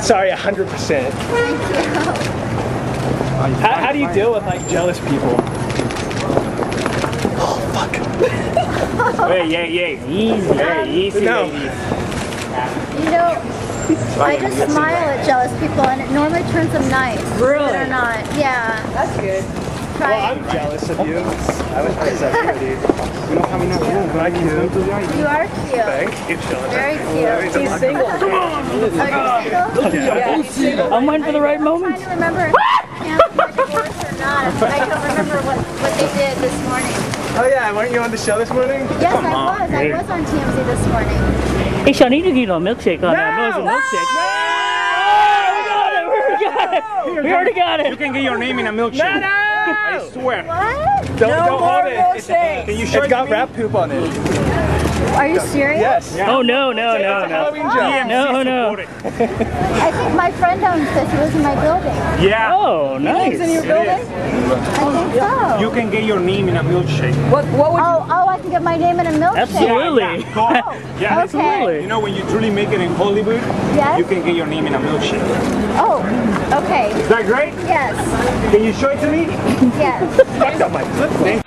Sorry, 100%. Thank you. How do you deal with like jealous people? Oh fuck. Hey, easy, easy. No. You know, I just smile at jealous people and it normally turns them nice. Really? Or not. Yeah. That's good. Well, Try I'm jealous of you. I was pretty pretty. We don't have enough room, but I can. it. You are cute. Thank you, Shauna. Very cute. He's single. Come on! Are you single? Yeah, he's single. I'm waiting for the right I'm moment. trying to remember if they're divorced or not. I don't remember what they did this morning. Oh yeah, weren't you on the show this morning? Yes, I was on TMZ this morning. Hey, Sean, you need to get a milkshake on that. No, it's a milkshake. We already got it. You can get your name in a milkshake. No! I swear. What? Don't more hold it. milkshakes. Can you show It's got it to me? rat poop on it. Are you serious? Yes. Oh, no. It's a Halloween joke. TMZ No. support it. I think my friend owns this. He was in my building. Yeah. Oh, nice. In your It building? is. I think so. You can get your name in a milkshake. What would you... Oh, I can get my name in a milkshake. Absolutely. Yeah, Okay. You know when you truly make it in Hollywood, Yes? you can get your name in a milkshake. Oh, okay. Is that great? Yes. Can you show it to me? Yes. Fuck up my foot.